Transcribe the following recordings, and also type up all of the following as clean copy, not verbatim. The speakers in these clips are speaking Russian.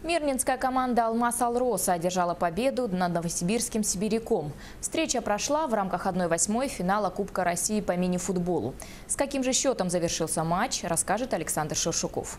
Мирнинская команда «Алмаз-Алроса» одержала победу над новосибирским «Сибиряком». Встреча прошла в рамках 1/8 финала Кубка России по мини-футболу. С каким же счетом завершился матч, расскажет Александр Шершуков.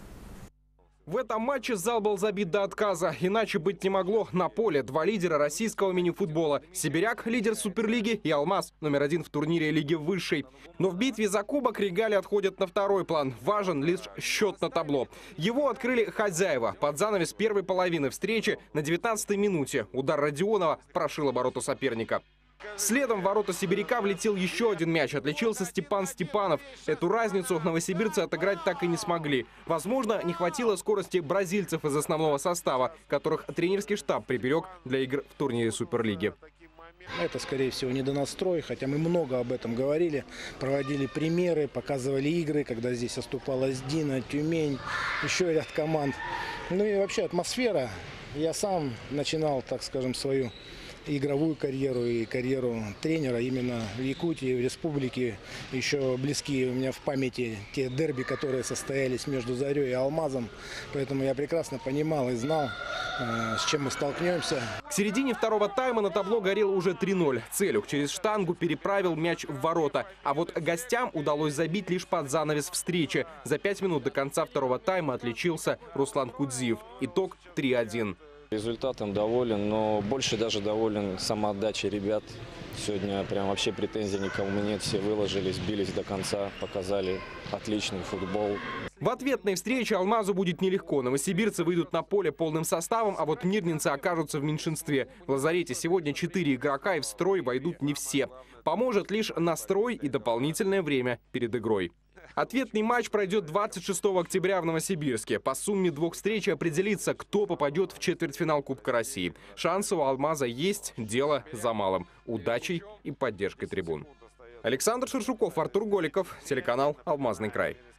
В этом матче зал был забит до отказа. Иначе быть не могло. На поле два лидера российского мини-футбола. «Сибиряк» — лидер Суперлиги, и «Алмаз» — номер 1 в турнире Лиги Высшей. Но в битве за кубок регалии отходят на второй план. Важен лишь счет на табло. Его открыли хозяева. Под занавес первой половины встречи на 19-й минуте удар Родионова прошил обороты соперника. Следом в ворота «Сибиряка» влетел еще один мяч. Отличился Степан Степанов. Эту разницу новосибирцы отыграть так и не смогли. Возможно, не хватило скорости бразильцев из основного состава, которых тренерский штаб приберег для игр в турнире Суперлиги. Это, скорее всего, недонастрой, хотя мы много об этом говорили, проводили примеры, показывали игры, когда здесь оступалась «Дина», «Тюмень», еще ряд команд. Ну и вообще атмосфера. Я сам начинал, так скажем, свою игровую карьеру и карьеру тренера именно в Якутии, в республике. Еще близкие у меня в памяти те дерби, которые состоялись между «Зарей» и «Алмазом». Поэтому я прекрасно понимал и знал, с чем мы столкнемся. К середине второго тайма на табло горело уже 3-0. Целюк через штангу переправил мяч в ворота. А вот гостям удалось забить лишь под занавес встречи. За 5 минут до конца второго тайма отличился Руслан Кудзиев. Итог 3-1. Результатом доволен, но больше даже доволен самоотдачей ребят. Сегодня прям вообще претензий никому нет. Все выложились, бились до конца, показали отличный футбол. В ответной встрече «Алмазу» будет нелегко. Новосибирцы выйдут на поле полным составом, а вот мирнинцы окажутся в меньшинстве. В лазарете сегодня 4 игрока, и в строй войдут не все. Поможет лишь настрой и дополнительное время перед игрой. Ответный матч пройдет 26 октября в Новосибирске. По сумме 2 встреч определится, кто попадет в четвертьфинал Кубка России. Шансы у «Алмаза» есть, дело за малым. Удачей и поддержкой трибун. Александр Шершуков, Артур Голиков, телеканал «Алмазный край».